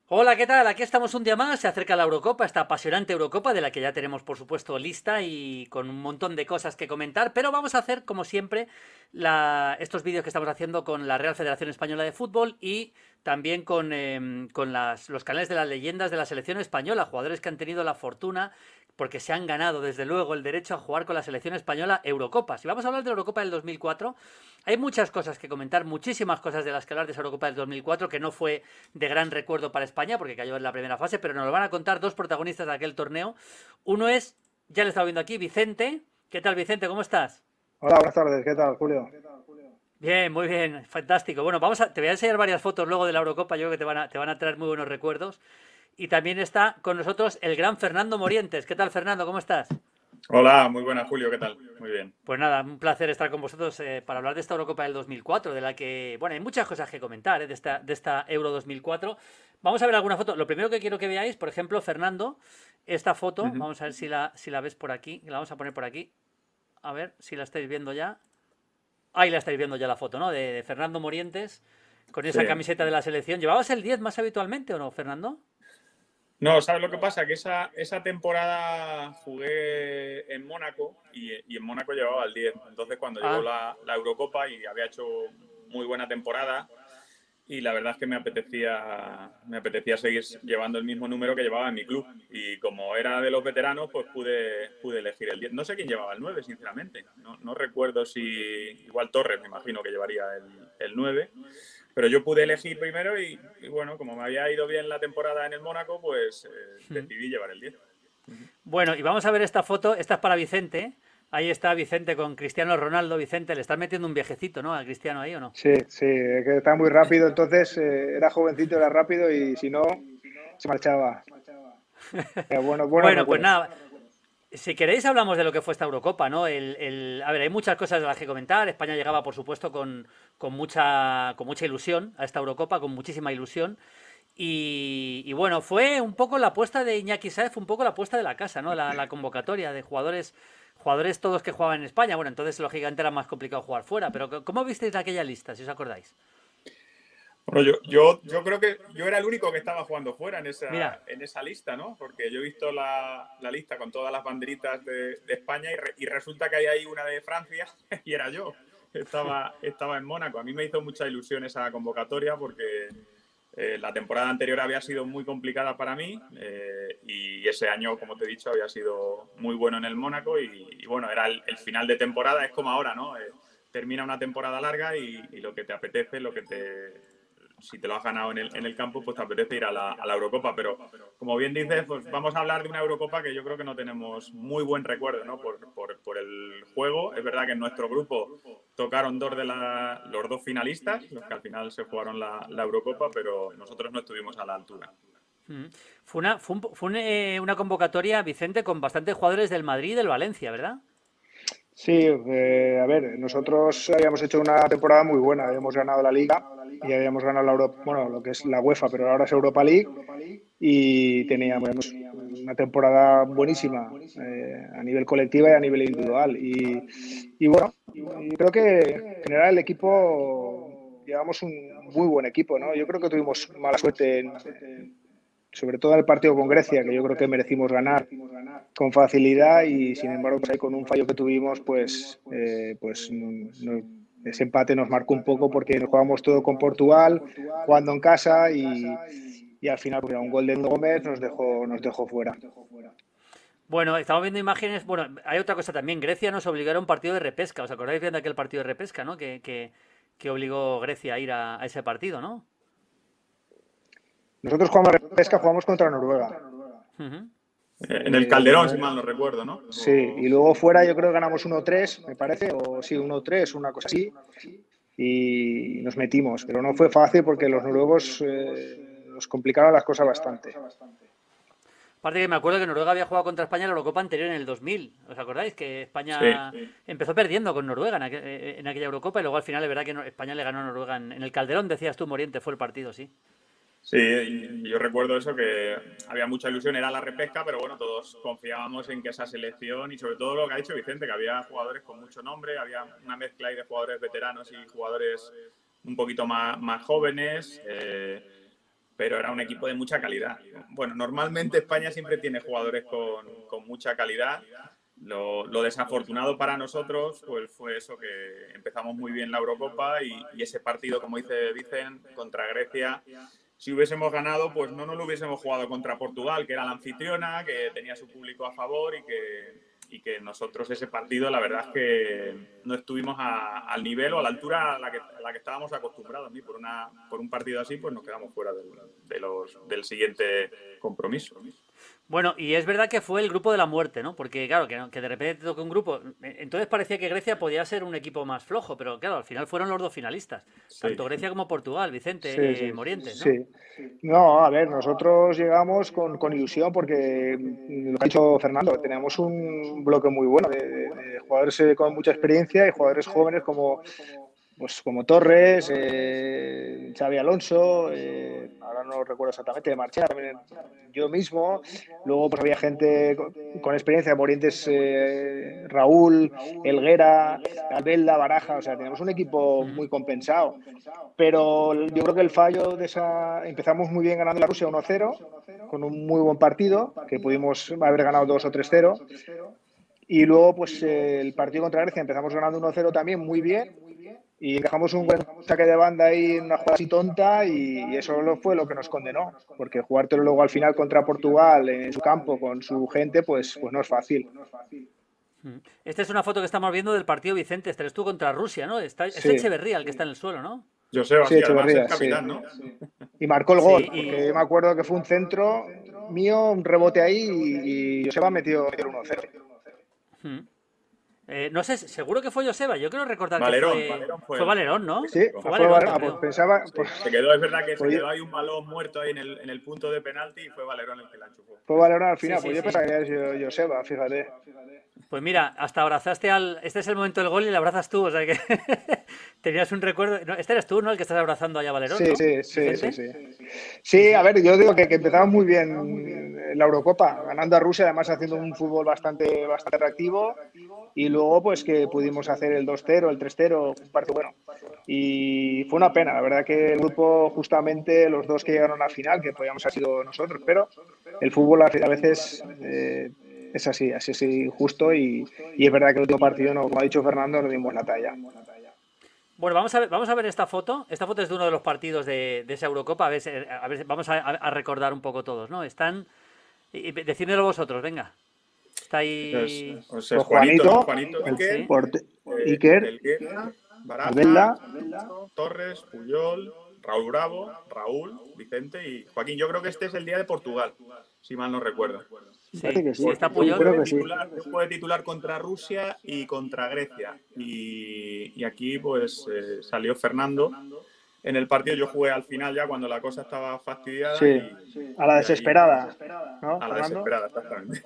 Hola, ¿qué tal? Aquí estamos un día más, se acerca la Eurocopa, esta apasionante Eurocopa de la que ya tenemos por supuesto lista y con un montón de cosas que comentar, pero vamos a hacer como siempre estos vídeos que estamos haciendo con la Real Federación Española de Fútbol y también con los canales de las leyendas de la selección española, jugadores que han tenido la fortuna porque se han ganado desde luego el derecho a jugar con la selección española Eurocopas. Y vamos a hablar de la Eurocopa del 2004. Hay muchas cosas que comentar, muchísimas cosas de las que hablar de esa Eurocopa del 2004, que no fue de gran recuerdo para España, porque cayó en la primera fase, pero nos lo van a contar dos protagonistas de aquel torneo. Uno es, ya le estaba viendo aquí, Vicente. ¿Qué tal, Vicente? ¿Cómo estás? Hola, buenas tardes. ¿Qué tal, Julio? Bien, muy bien, fantástico. Bueno, te voy a enseñar varias fotos luego de la Eurocopa, yo creo que te van a traer muy buenos recuerdos. Y también está con nosotros el gran Fernando Morientes. ¿Qué tal, Fernando? ¿Cómo estás? Hola, muy buenas, Julio, ¿qué tal? Muy bien. Pues nada, un placer estar con vosotros para hablar de esta Eurocopa del 2004, de la que, bueno, hay muchas cosas que comentar, de esta Euro 2004. Vamos a ver alguna foto. Lo primero que quiero que veáis, por ejemplo, Fernando, esta foto, Ujú. vamos a ver si la ves por aquí, la vamos a poner por aquí, a ver si la estáis viendo ya. Ahí la estáis viendo ya la foto, ¿no? De Fernando Morientes con Sí. esa camiseta de la selección. ¿Llevabas el 10 más habitualmente o no, Fernando? No, ¿sabes lo que pasa? Que esa temporada jugué en Mónaco y en Mónaco llevaba el 10. Entonces, cuando llegó Ah, la Eurocopa y había hecho muy buena temporada, y la verdad es que me apetecía seguir llevando el mismo número que llevaba en mi club. Y como era de los veteranos, pues pude elegir el 10. No sé quién llevaba el 9, sinceramente. No recuerdo si... Igual Torres, me imagino que llevaría el 9. Pero yo pude elegir primero y bueno, como me había ido bien la temporada en el Mónaco, pues decidí llevar el 10. bueno, y vamos a ver esta foto. Esta es para Vicente. Ahí está Vicente con Cristiano Ronaldo. Vicente, le estás metiendo un viejecito, ¿no? A Cristiano ahí o no. Sí, sí, es que está muy rápido. Entonces, era jovencito, era rápido y si no, se marchaba. Bueno, buenos Bueno, pues recuerdos. nada, si queréis hablamos de lo que fue esta Eurocopa, ¿no? A ver, hay muchas cosas de las que comentar. España llegaba, por supuesto, con mucha ilusión a esta Eurocopa, con muchísima ilusión. Y bueno, fue un poco la apuesta de Iñaki Sáez, fue un poco la apuesta de la casa, ¿no? La convocatoria de jugadores todos que jugaban en España. Bueno, entonces lógicamente era más complicado jugar fuera, pero ¿cómo visteis aquella lista, si os acordáis? Bueno, yo creo que yo era el único que estaba jugando fuera Mira, en esa lista, ¿no? Porque yo he visto la lista con todas las banderitas de España y resulta que hay ahí una de Francia y era yo. Estaba en Mónaco. A mí me hizo mucha ilusión esa convocatoria porque la temporada anterior había sido muy complicada para mí y ese año, como te he dicho, había sido muy bueno en el Mónaco y bueno, era el final de temporada, es como ahora, ¿no? Termina una temporada larga y lo que te apetece, si te lo has ganado en el campo, pues te apetece ir a la Eurocopa. Pero como bien dices, pues vamos a hablar de una Eurocopa que yo creo que no tenemos muy buen recuerdo, ¿no? Por el juego. Es verdad que en nuestro grupo tocaron los dos finalistas, los que al final se jugaron la Eurocopa, pero nosotros no estuvimos a la altura. mm, una convocatoria, Vicente, con bastantes jugadores del Madrid y del Valencia, ¿verdad? Sí, a ver, nosotros habíamos hecho una temporada muy buena. Habíamos ganado la Liga y habíamos ganado la Europa, bueno, lo que es la UEFA, pero ahora es Europa League y teníamos una temporada buenísima a nivel colectiva y a nivel individual. Y bueno, y creo que en general el equipo llevamos un muy buen equipo, ¿no? Yo creo que tuvimos mala suerte sobre todo en el partido con Grecia, que yo creo que merecimos ganar con facilidad y sin embargo pues ahí con un fallo que tuvimos ese empate nos marcó un poco porque nos jugamos todo con Portugal jugando en casa y al final pues, un gol de Gómez nos dejó fuera. Bueno, estamos viendo imágenes. Bueno, hay otra cosa también. Grecia nos obligó a un partido de repesca. ¿Os acordáis bien de aquel partido de repesca, ¿no? Que obligó Grecia a ir a ese partido, ¿no? Nosotros jugamos a pesca, jugamos contra Noruega. Ujú. En el Calderón, si mal no recuerdo, ¿no? Sí, y luego fuera yo creo que ganamos 1-3, me parece, o sí, 1-3, una cosa así, y nos metimos, pero no fue fácil porque los noruegos nos complicaron las cosas bastante. Aparte que me acuerdo que Noruega había jugado contra España en la Eurocopa anterior en el 2000. ¿Os acordáis? Que Sí. España empezó perdiendo con Noruega en aquella Eurocopa y luego al final es verdad que España le ganó a Noruega en el Calderón, decías tú, Moriente, fue el partido, sí. Sí, y yo recuerdo eso, que había mucha ilusión, era la repesca, pero bueno, todos confiábamos en que esa selección y sobre todo lo que ha dicho Vicente, que había jugadores con mucho nombre, había una mezcla ahí de jugadores veteranos y jugadores un poquito más jóvenes. pero era un equipo de mucha calidad. Bueno, normalmente España siempre tiene jugadores con mucha calidad. Lo desafortunado para nosotros pues fue eso, que empezamos muy bien la Eurocopa y ese partido, como dicen, contra Grecia, si hubiésemos ganado, pues no nos lo hubiésemos jugado contra Portugal, que era la anfitriona, que tenía su público a favor y que nosotros ese partido, la verdad es que no estuvimos al nivel o a la altura a la que estábamos acostumbrados. Y por un partido así, pues nos quedamos fuera del siguiente compromiso. Bueno, y es verdad que fue el grupo de la muerte, ¿no? Porque, claro, que de repente te toque un grupo. Entonces parecía que Grecia podía ser un equipo más flojo, pero claro, al final fueron los dos finalistas. Sí. Tanto Grecia como Portugal, Vicente, Sí, Morientes, ¿no? sí. No, a ver, nosotros llegamos con ilusión porque, lo que ha dicho Fernando, tenemos un bloque muy bueno de jugadores con mucha experiencia y jugadores jóvenes como Torres, Xavi Alonso, ahora no recuerdo exactamente, de Marchena, también yo mismo. Luego pues había gente con experiencia, Morientes, Raúl, Helguera, Albelda, Baraja, o sea, teníamos un equipo muy compensado. Pero yo creo que el fallo de empezamos muy bien ganando la Rusia 1-0, con un muy buen partido, que pudimos haber ganado 2 o 3-0. Y luego, pues el partido contra Grecia empezamos ganando 1-0 también muy bien. Y dejamos un buen saque de banda ahí en una jugada así tonta y eso fue lo que nos condenó, porque jugártelo luego al final contra Portugal en su campo con su gente, pues no es fácil. Esta es una foto que estamos viendo del partido, Vicente. Este eres tú contra Rusia, ¿no? Es Sí. Echeverría el que está en el suelo, ¿no? Joseba, Sí, Echeverría, además es capitán, ¿no? Y marcó el gol, Sí, porque yo me acuerdo que fue un centro mío, un rebote ahí y Joseba metió el 1-0. No sé, seguro que fue Joseba. Yo creo recordar Valerón, que Valerón fue Valerón, ¿no? Sí, fue Valerón. pues pensaba. Sí, Pues, se quedó, es verdad que se quedó ahí un balón muerto ahí en el punto de penalti y fue Valerón el que la enchufó. Fue Valerón al final, Sí, pues yo pensaba que era Joseba, fíjate. Pues mira, hasta abrazaste Este es el momento del gol y le abrazas tú, o sea que tenías un recuerdo. No, este eres tú, ¿no? El que estás abrazando allá a Valerón, Sí, ¿no? sí. Sí, a ver, yo digo que empezamos muy bien la Eurocopa, ganando a Rusia, además haciendo un fútbol bastante atractivo, y luego pues que pudimos hacer el 2-0, el 3-0, un partido bueno. Y fue una pena, la verdad que el grupo, justamente los dos que llegaron a la final, que podíamos haber sido nosotros, pero el fútbol a veces es así injusto y es verdad que el último partido, como ha dicho Fernando, no dimos la talla. Bueno, vamos a ver esta foto. Esta foto es de uno de los partidos de esa Eurocopa. A ver, vamos a recordar un poco todos, ¿no? Decídmelo vosotros, venga. Está ahí... Pues Juanito, Iker, Baraja, Torres, Puyol, Raúl Bravo, Raúl, Vicente y Joaquín. Yo creo que este es el día de Portugal, si mal no recuerdo. Sí, parece que sí. Está Puyol. Creo que sí. Fue titular contra Rusia y contra Grecia. Y aquí pues salió Fernando. En el partido yo jugué al final ya cuando la cosa estaba fastidiada. Sí, a la desesperada, ¿no? A la desesperada, exactamente.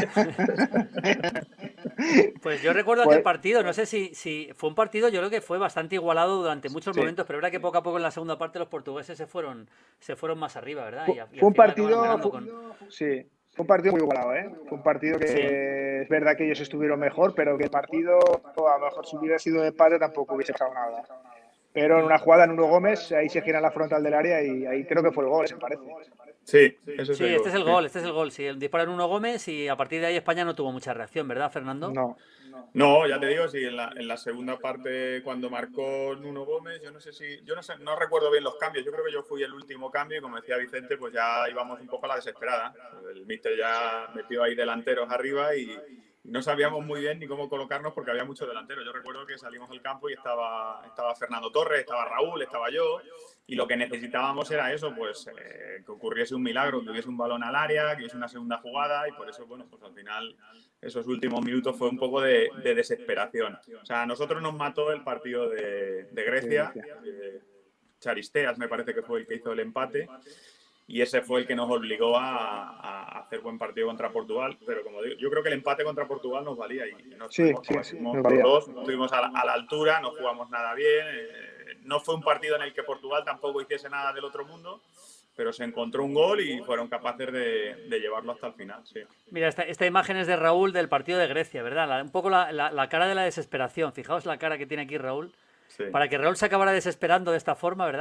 Pues yo recuerdo aquel partido, no sé si fue un partido, yo creo que fue bastante igualado durante muchos momentos, pero era que poco a poco en la segunda parte los portugueses se fueron más arriba, ¿verdad? Fue un partido, sí, fue un partido muy igualado, ¿eh? Fue un partido que es verdad que ellos estuvieron mejor, pero que el partido, a lo mejor si hubiera sido de empate tampoco hubiese pasado nada. Pero en una jugada en Nuno Gómez, ahí se gira la frontal del área y ahí creo que fue el gol, me parece. Sí, este es el gol, Sí, el disparo en Nuno Gómez y a partir de ahí España no tuvo mucha reacción, ¿verdad, Fernando? No, ya te digo, sí, en la segunda parte cuando marcó Nuno Gómez, no recuerdo bien los cambios, yo creo que yo fui el último cambio y como decía Vicente, pues ya íbamos un poco a la desesperada. El míster ya metió ahí delanteros arriba y no sabíamos muy bien ni cómo colocarnos porque había muchos delanteros. Yo recuerdo que salimos al campo y estaba Fernando Torres, estaba Raúl, estaba yo, y lo que necesitábamos era eso, pues que ocurriese un milagro, que hubiese un balón al área, que hubiese una segunda jugada, y por eso, bueno, pues al final esos últimos minutos fue un poco de desesperación. O sea, a nosotros nos mató el partido de Grecia, Charisteas me parece que fue el que hizo el empate, y ese fue el que nos obligó a hacer buen partido contra Portugal, pero como digo, yo creo que el empate contra Portugal nos valía y nos estuvimos a la altura, no jugamos nada bien, no fue un partido en el que Portugal tampoco hiciese nada del otro mundo, pero se encontró un gol y fueron capaces de llevarlo hasta el final. Sí. Mira, esta imagen es de Raúl del partido de Grecia, ¿verdad? Un poco la cara de la desesperación, fijaos la cara que tiene aquí Raúl, para que Raúl se acabara desesperando de esta forma, ¿verdad?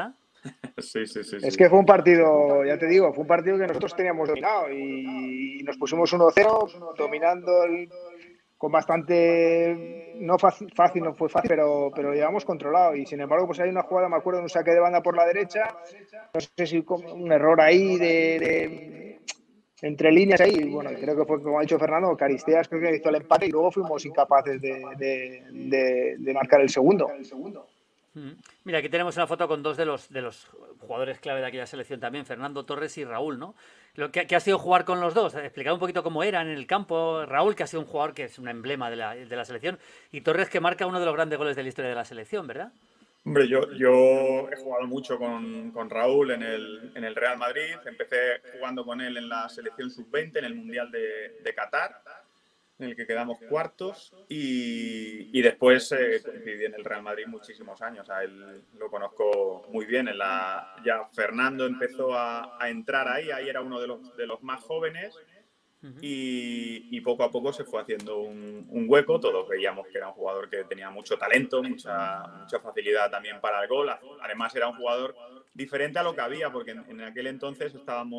Sí, sí, sí, Es sí. que fue un partido, ya te digo, fue un partido que nosotros teníamos dominado y nos pusimos 1-0 dominando con bastante, no fácil, fácil, no fue fácil, pero lo llevamos controlado. Y sin embargo, pues hay una jugada, me acuerdo, de un saque de banda por la derecha, no sé si un error ahí entre líneas ahí, bueno, creo que fue como ha dicho Fernando, Caristeas creo que hizo el empate y luego fuimos incapaces de marcar el segundo. Mm. Mira, aquí tenemos una foto con dos de los jugadores clave de aquella selección también, Fernando Torres y Raúl, ¿no? Que ha sido jugar con los dos, explicar un poquito cómo eran en el campo. Raúl, que ha sido un jugador que es un emblema de la selección, y Torres, que marca uno de los grandes goles de la historia de la selección, ¿verdad? Hombre, yo he jugado mucho con Raúl en el Real Madrid. Empecé jugando con él en la selección sub-20 en el Mundial de Qatar, en el que quedamos cuartos, y después coincidí en el Real Madrid muchísimos años. A él lo conozco muy bien. Ya Fernando empezó a entrar ahí era uno de los más jóvenes. Y poco a poco se fue haciendo un hueco. Todos veíamos que era un jugador que tenía mucho talento, mucha facilidad también para el gol. Además era un jugador diferente a lo que había, porque en aquel entonces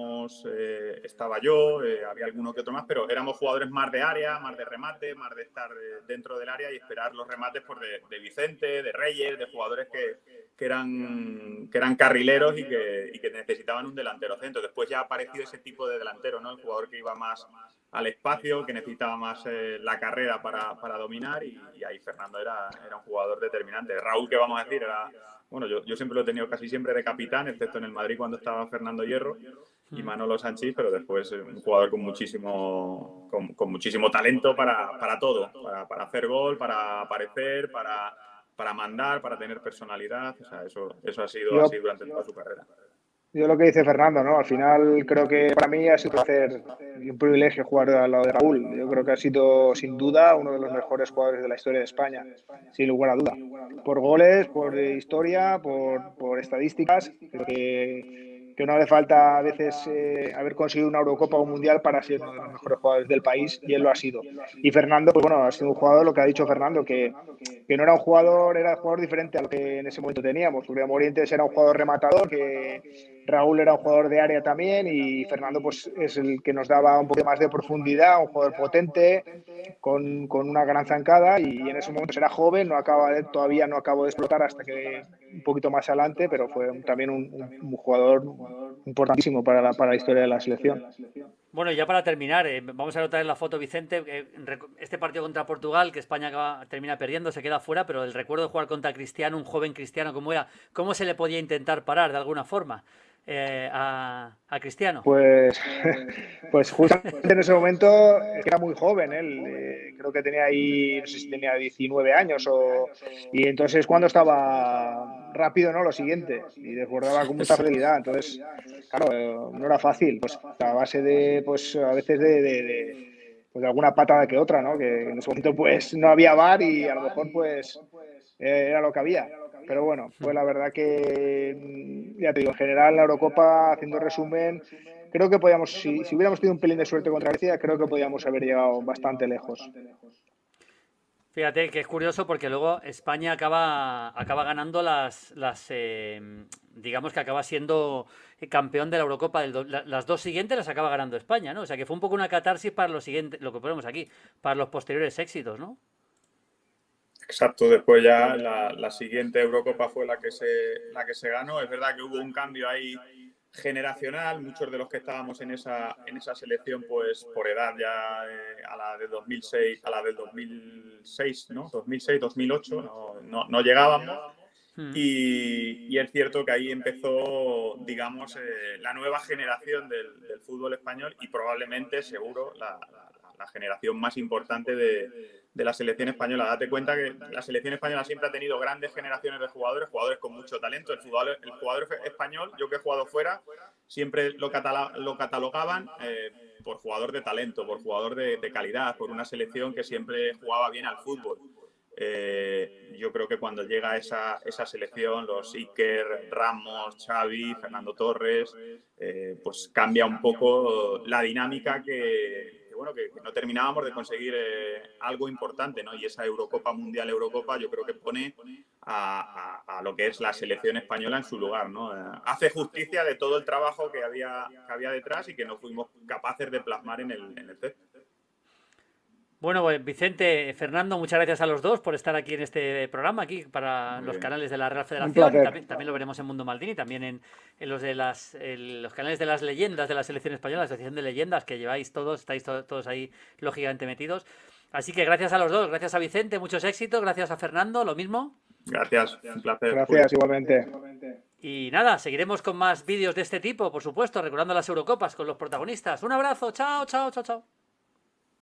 estaba yo, había alguno que otro más, pero éramos jugadores más de área, más de remate, más de estar dentro del área y esperar los remates de Vicente, de Reyes, de jugadores que eran carrileros y que necesitaban un delantero centro. Después ya ha aparecido ese tipo de delantero, ¿no? El jugador que iba más al espacio, que necesitaba más la carrera para dominar, y ahí Fernando era un jugador determinante. Raúl, ¿qué vamos a decir? Bueno, yo siempre lo he tenido casi siempre de capitán, excepto en el Madrid cuando estaba Fernando Hierro y Manolo Sanchís, pero después un jugador con muchísimo talento para todo, para hacer gol, para aparecer, para mandar, para tener personalidad. O sea, eso ha sido Yo, así durante toda su carrera. yo lo que dice Fernando, ¿no? Al final creo que para mí ha sido un placer y un privilegio jugar al lado de Raúl. Yo creo que ha sido sin duda uno de los mejores jugadores de la historia de España, sin lugar a duda. Por goles, por historia, por estadísticas. Creo que no hace falta a veces haber conseguido una Eurocopa o un Mundial para ser uno de los mejores jugadores del país, y él lo ha sido. Y Fernando, pues bueno, ha sido un jugador, lo que ha dicho Fernando, que no era un jugador, era un jugador diferente a lo que en ese momento teníamos. Porque Morientes era un jugador rematador, que Raúl era un jugador de área también, y Fernando pues es el que nos daba un poco más de profundidad, un jugador potente, con una gran zancada, y en ese momento era joven, todavía no acabó de explotar hasta que un poquito más adelante, pero fue también un jugador importantísimo para la historia de la selección. Bueno, y ya para terminar, vamos a anotar en la foto, Vicente, este partido contra Portugal, que España termina perdiendo, se queda fuera, pero el recuerdo de jugar contra Cristiano, un joven Cristiano como era, ¿cómo se le podía intentar parar de alguna forma a Cristiano? Pues, pues justamente en ese momento era muy joven él, creo que tenía ahí, no sé si tenía 19 años y entonces cuando estaba rápido, ¿no? Lo siguiente, y desbordaba con mucha facilidad, entonces, claro, no era fácil, pues a base de, pues a veces pues, de alguna patada que otra, ¿no? Que en ese momento pues no había VAR y a lo mejor pues era lo que había. Pero bueno, pues la verdad que, ya te digo, en general la Eurocopa, haciendo resumen, creo que podíamos, si hubiéramos tenido un pelín de suerte contra Grecia, creo que podíamos haber llegado bastante lejos. Fíjate que es curioso porque luego España acaba ganando digamos que acaba siendo campeón de la Eurocopa las dos siguientes las acaba ganando España, ¿no? O sea que fue un poco una catarsis para lo siguiente, lo que ponemos aquí, para los posteriores éxitos, ¿no? Exacto, después ya la siguiente Eurocopa fue la que se ganó. Es verdad que hubo un cambio ahí generacional. Muchos de los que estábamos en esa selección, pues por edad ya a la de 2006, a la del 2006, ¿no? 2006, 2008, no llegábamos. Mm. Y es cierto que ahí empezó, digamos, la nueva generación del fútbol español, y probablemente, seguro, la generación más importante de la selección española. Date cuenta que la selección española siempre ha tenido grandes generaciones de jugadores con mucho talento. El jugador español, yo que he jugado fuera, siempre lo catalogaban por jugador de talento, por jugador de calidad, por una selección que siempre jugaba bien al fútbol. Yo creo que cuando llega esa selección, los Iker, Ramos, Xavi, Fernando Torres, pues cambia un poco la dinámica que no terminábamos de conseguir algo importante, ¿no? Y esa Eurocopa, Mundial Eurocopa, yo creo que pone a a lo que es la selección española en su lugar, ¿no? Hace justicia de todo el trabajo que había detrás y que no fuimos capaces de plasmar en el césped. Bueno, pues Vicente, Fernando, muchas gracias a los dos por estar aquí en este programa, aquí para los canales de la Real Federación. También lo veremos en Mundo Maldini, también en los de los canales de las leyendas de la selección española, la Asociación de Leyendas, que lleváis todos, estáis todos ahí lógicamente metidos. Así que gracias a los dos, gracias a Vicente, muchos éxitos, gracias a Fernando, lo mismo. Gracias, un placer. Gracias, igualmente. Y nada, seguiremos con más vídeos de este tipo, por supuesto, recordando las Eurocopas con los protagonistas. Un abrazo, chao, chao, chao, chao.